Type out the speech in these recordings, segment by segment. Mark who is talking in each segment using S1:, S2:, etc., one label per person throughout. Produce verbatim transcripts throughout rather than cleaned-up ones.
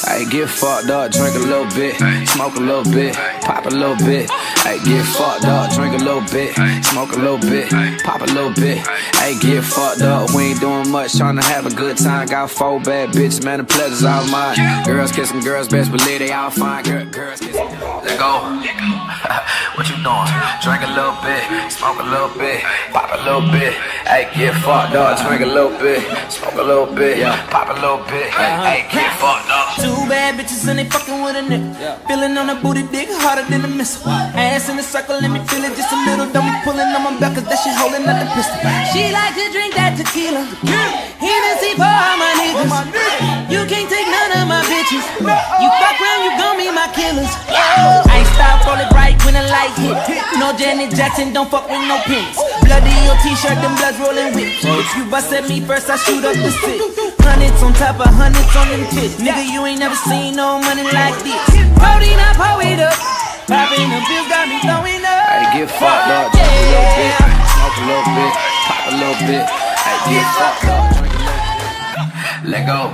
S1: I get fucked up, drink a little bit, smoke a little bit, pop a little bit. I get fucked up, drink a little bit, smoke a little bit, pop a little bit. I get fucked up, we ain't doing much, trying to have a good time. Got four bad bitches, man, the pleasure's all mine. Girls kissing girls, best believe they all fine. Girl, girls kissing. Let go. What you doing? Drink a little bit, smoke a little bit, pop a little bit. I get fucked up, drink a little bit, smoke a little bit, pop a little bit. I get fucked up.
S2: Two bad bitches and they fucking with a nigga. Yeah. Feeling on a booty dick harder than a missile. Wow. Ass in a circle, let me feel it just a little. Don't be pulling on my back cause that shit holding out the pistol. She like to drink that tequila. Yeah. Hennessy for all my niggas. My niggas. You can't take none of my bitches. No. You fuck around, you gon' be my killers. Oh. I style roll it right when the light hit. No Janet Jackson, don't fuck with no pins. Bloody your t-shirt, them bloods rolling with. If you bust at me first, I shoot up the stick. Hundreds on top of hundreds on them tits. Nigga, you ain't never seen no money like this. Holding up, hold it up. Popping them pills got me throwing up.
S1: I get fucked up, drink a little bit, smoke a little bit, pop a little bit. I get fucked up, drink a little bit. Let go.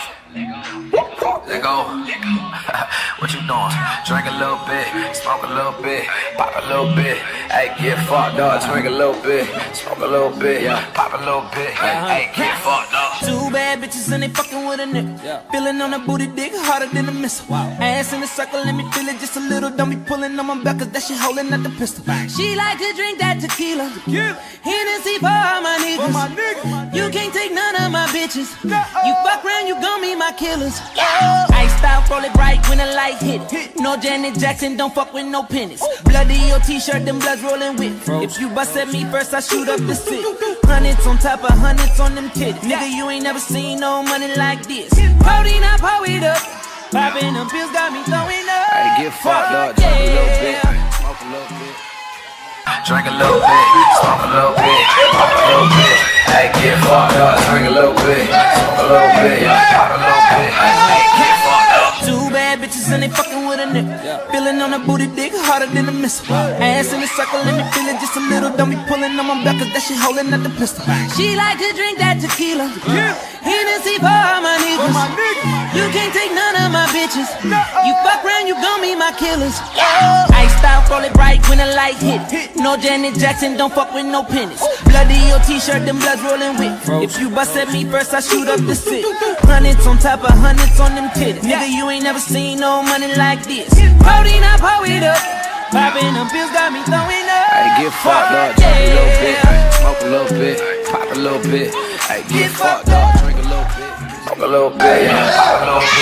S1: Let go. What you doing? Drink a little bit, smoke a little bit, pop a little bit. I get fucked up, drink a little bit, smoke a little bit, pop a little bit. I get fucked up.
S2: Two bad bitches and they fucking with a nigga. Yeah. Feeling on a booty dick harder than a missile. Wow. Ass in a circle, let me feel it just a little. Don't be pulling on my back cause that shit holding out the pistol. Bang. She like to drink that tequila. Yeah. Hennessy for all my niggas. For my niggas. You can't take none of my bitches. No. You fuck around, you gon' be my killers. Oh. I style roll it right when the light hit. Hit. No Janet Jackson, don't fuck with no pennies. Bloody your t-shirt, them bloods rolling with. If you bust at me first, I shoot up the stick. Hundreds on top of hundreds on them titties. Nigga, you ain't never seen no money like this. Holding up, hold it up. Popping them pills got me throwing up.
S1: I get fucked up, drink a little bit, smoke a little bit. Drink a little bit, smoke a little bit, pop a little bit. I get fucked up, drink a little bit, smoke a little bit, pop a little bit. I get fucked up.
S2: Two bad bitches and they fucking with a nigga. Yeah. Feeling on a booty dick harder than a missile. Wow. Ass in a circle, let me feel it just a little. Don't be pulling on my back cause that shit holding out the pistol. She like to drink that tequila. Yeah. Hennessy for all my niggas. For my niggas. You can't take none of my bitches. No. You fuck around, you gon' be my killers. Oh. I style roll it right when the light hit. Hit. No Janet Jackson, don't fuck with no pennies. Bloody your t-shirt, them bloods rolling with. If you bust at me first, I shoot up the stick. Hundreds on top of hundreds on them titties. Nigga, you ain't never seen no money like this. Holding up, hold it up. Popping them pills got me throwing up.
S1: I get fucked up, drink a little bit, smoke a little bit, pop a little bit. I get fucked up, drink a little bit, smoke a little bit, pop a little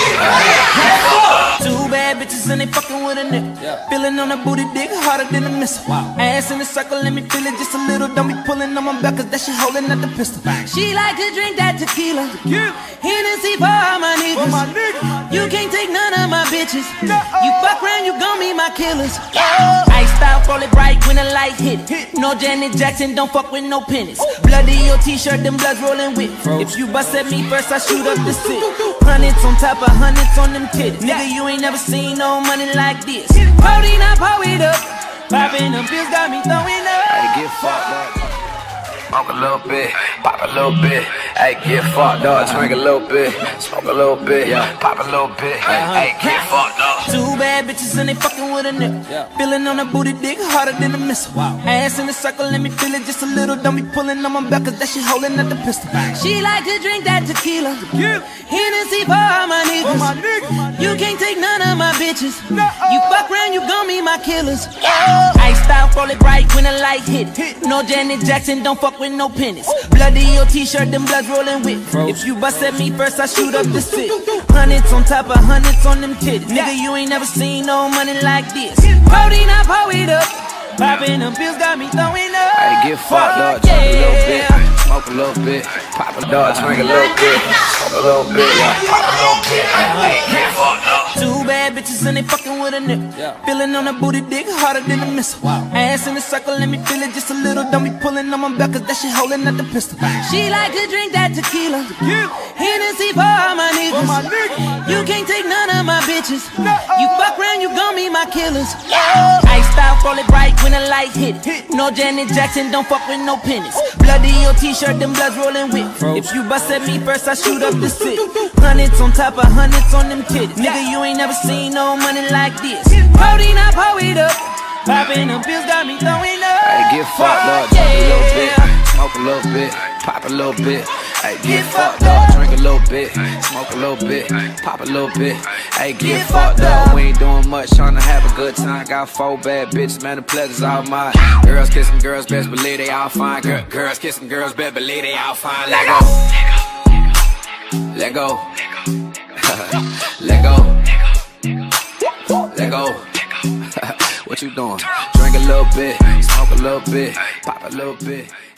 S1: bit.
S2: Two bad bitches and they fucking with a nigga. Yeah. Feeling on a booty dick harder than a missile. Wow. Ass in a circle, let me feel it just a little. Don't be pulling on my back cause that shit holding out the pistol. Bang. She like to drink that tequila. Yeah. Hennessy for all my niggas. For my niggas. You can't take none of my bitches. No. You fuck around, you gon' be my killers. Oh. I style roll it right when the light hit. Hit. No Janet Jackson, don't fuck with no pennies. Bloody your t-shirt, them bloods rolling with. If you bust at me first, I shoot up the stick. Hundreds on top of hundreds on them titties. Nigga, you ain't never seen no money like this. Holding up, hold it up. Popping them pills got me throwing up.
S1: I get fucked up. Smoke a little bit, pop a little bit. I get fucked up, drink a little bit, smoke a little bit, pop a little bit. I get fucked up.
S2: Two bad bitches and they fucking with a nigga. Yeah. Feeling on a booty dick harder than a missile. Wow. Ass in a circle, let me feel it just a little. Don't be pulling on my back cause that shit holding out the pistol. She like to drink that tequila. Yeah. Hennessy for all my niggas. For my niggas. You can't take none of my bitches. No. You fuck around, you gon' be my killers. Oh. I style roll it right when the light hit. Hit. No Janet Jackson, don't fuck with no pennies. Bloody your t-shirt, them bloods rolling with. If you bust at me first, I shoot up the stick. Hundreds on top of hundreds on them titties. Nigga, you ain't never seen no money like this. Holding up, hold it up. Popping them pills got me throwing up.
S1: I get fucked up, drink a little bit, smoke a little bit, pop a dog, drink a little bit, smoke a little bit, pop a little bit. I get fucked up.
S2: Two bad bitches and they fucking with a nigga. Yeah. Feeling on a booty dick harder than a missile. Wow. Ass in a circle, let me feel it just a little. Don't be pulling on my back cause that shit holding out the pistol. She like to drink that tequila. Yeah. Hennessy for all my niggas. For my niggas. You can't take none of my bitches. bitches. You fuck around, you gon' meet my killers. Iced out, roll it bright when the light hit it. No Janet Jackson, don't fuck with no pennies. Bloody your t-shirt, them bloods rolling with. If you bust at me first, I shoot up the city. Hundreds on top of hundreds on them titties. Nigga, you ain't never seen no money like this. Holding up, hold it up. Popping the pills got me throwing up.
S1: Hey, get fucked up, drink a little bit, smoke a little bit, pop a little bit. Hey, get fucked up, drink a little bit, smoke a little bit, pop a little bit. Hey, get fucked up. We ain't doing much, trying to have a good time. Got four bad bitches, man, the pleasure's all mine. Girls kissing girls, best believe they all fine. Girl, girls kissing girls, best believe they all fine. Let go, let go, let go, let go. What you doing? Drink a little bit, smoke a little bit, pop a little bit.